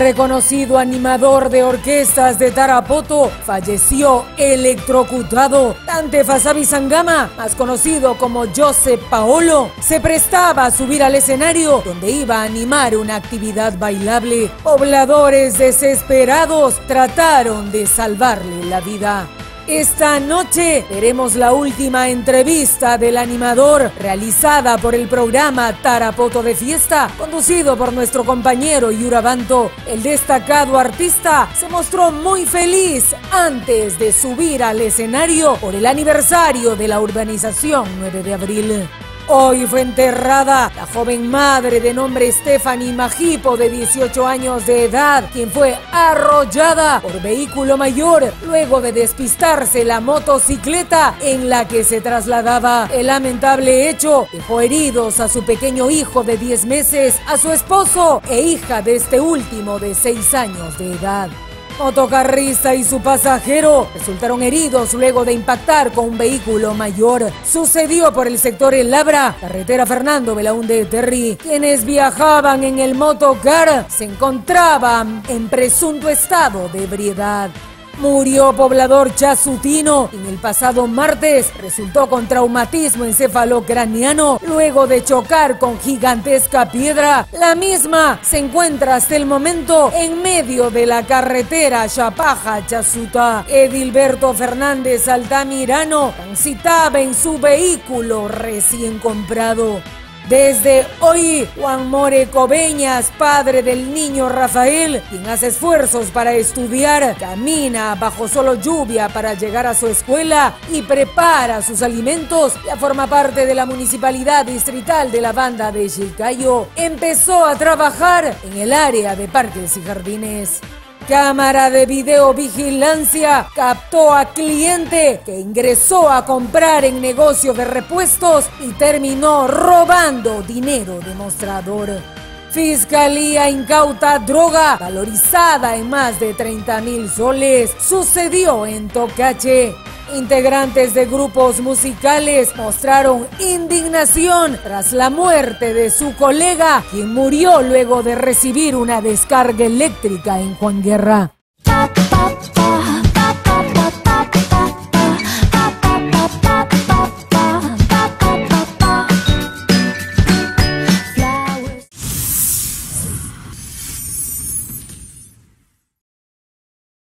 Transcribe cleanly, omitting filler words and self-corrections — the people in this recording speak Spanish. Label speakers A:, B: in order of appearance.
A: reconocido animador de orquestas de Tarapoto falleció electrocutado. Dante Fasabi Sangama, más conocido como Josep Paolo, se prestaba a subir al escenario donde iba a animar una actividad bailable. Pobladores desesperados trataron de salvarle la vida. Esta noche veremos la última entrevista del animador realizada por el programa Tarapoto de Fiesta, conducido por nuestro compañero Yurabanto. El destacado artista se mostró muy feliz antes de subir al escenario por el aniversario de la urbanización 9 de abril. Hoy fue enterrada la joven madre de nombre Stephanie Majipo, de 18 años de edad, quien fue arrollada por vehículo mayor luego de despistarse la motocicleta en la que se trasladaba. El lamentable hecho dejó heridos a su pequeño hijo de 10 meses, a su esposo e hija de este último de 6 años de edad. Motocarrista y su pasajero resultaron heridos luego de impactar con un vehículo mayor. Sucedió por el sector El Labra, carretera Fernando Belaúnde Terry. Quienes viajaban en el motocar se encontraban en presunto estado de ebriedad. Murió poblador chasutino y el pasado martes resultó con traumatismo encefalocraniano luego de chocar con gigantesca piedra. La misma se encuentra hasta el momento en medio de la carretera Chapaja-Chasuta. Edilberto Fernández Altamirano transitaba en su vehículo recién comprado. Desde hoy, Juan More Cobeñas, padre del niño Rafael, quien hace esfuerzos para estudiar, camina bajo solo lluvia para llegar a su escuela y prepara sus alimentos, ya forma parte de la Municipalidad Distrital de la Banda de Chilcayo. Empezó a trabajar en el área de parques y jardines. Cámara de videovigilancia captó a cliente que ingresó a comprar en negocio de repuestos y terminó robando dinero de mostrador. Fiscalía incauta droga valorizada en más de 30.000 soles. Sucedió en Tocache. Integrantes de grupos musicales mostraron indignación tras la muerte de su colega, quien murió luego de recibir una descarga eléctrica en Juan Guerra.